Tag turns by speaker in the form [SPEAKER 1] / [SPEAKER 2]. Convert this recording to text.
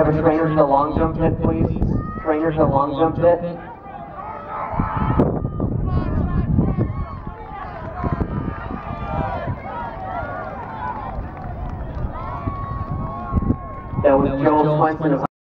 [SPEAKER 1] have a trainer to the long jump pit, please? Trainer to the long jump pit. That was Joel Swenson of